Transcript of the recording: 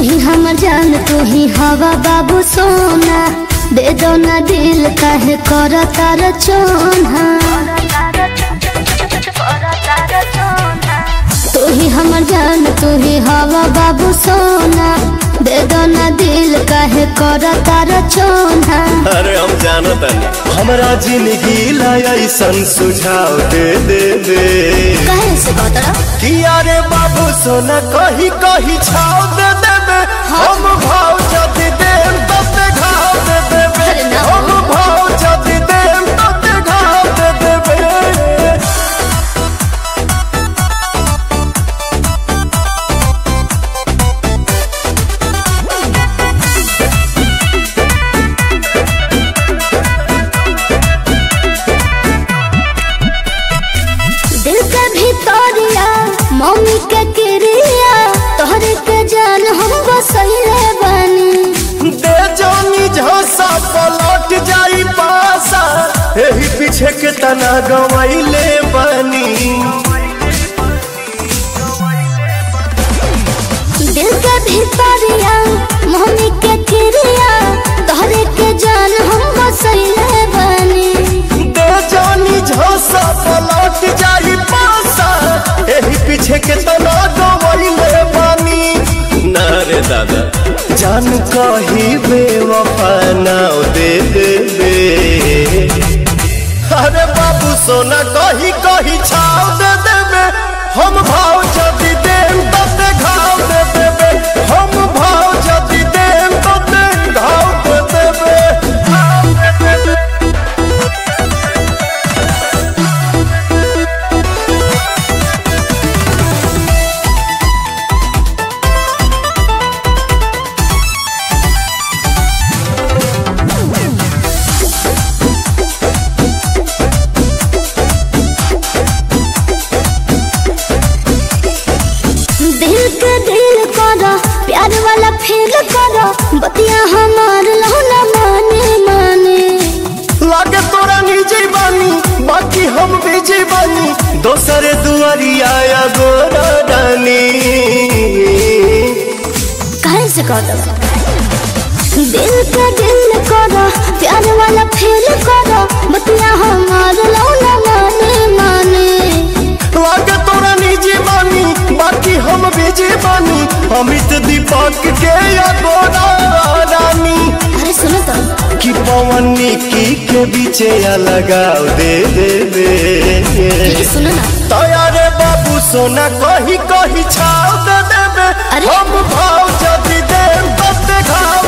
ही हमर जान तू ही हवा बाबू सोना, दे दो ना दिल काहे कर तार चोना। तू ही हमर जान तू ही हवा बाबू सोना, दे दो ना दिल काहे कर तार चोना। अरे हम जानत नहीं हमरा जिंदगी ला ऐसन सुझाव दे दे दे। काहे से बता कि अरे बाबू सोना कहीं कहीं छाव दे देबे। हम भाव जदी देम तते घाव दे देबे। हम भाव जदी देम तते घाव दे देबे। दिल के भीतरिया मम्मी के क्रिया, तोहरे के जान हम बसैले बानी। दे जानी झोसा पलट जाई पासा, एही पीछे के तना गवाइले बानी। दिल के भीतरिया मम्मी के क्रिया, तोहरे के जान हम बसैले बानी। दे जानी झोसा पलट जाई पासा, एही पीछे के तना गवाइले बानी। ना रे दादा जान कही बेवफा नाव दे दे दे। अरे बाबू सोना कही कही छाव दे देबे। हम भाव जदी देम तते घाव दे देबे। हम भाव जदी देम तते घाव दे देबे। दिल के दिल करो, प्यार वाला फील करो, बतिया हमार लौना माने माने। लागे तोरा निजी बानी, बाकी हम बिजी बानी। दोसरे दुआरिया या गोरा डानी। काहे से कहता दिल के दिल करो, प्यार वाला फील करो, बतिया हमार लौना माने माने। लागे तोरा निजी बानी, बाकी हम बिजी बानी। अमित दीपक के या गोरा रानी। अरे सुनो तो कि पवन निकी के बीचे या लगाव दे दे दे। सुनो ना तैयारे बाबू सोना कही कही छाव दे देबे। अरे हम भाव जदी देम तते घाव